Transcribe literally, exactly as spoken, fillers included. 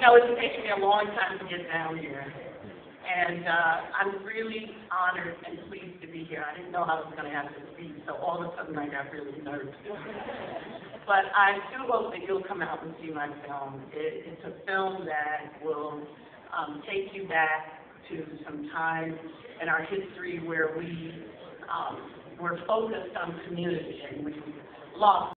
know, it's taken me a long time to get down here. And uh, I'm really honored and pleased to be here. I didn't know I was going to have to speak, so all of a sudden I got really nervous. But I do hope that you'll come out and see my film. It, it's a film that will um, take you back to some time in our history where we um, were focused on community and we lost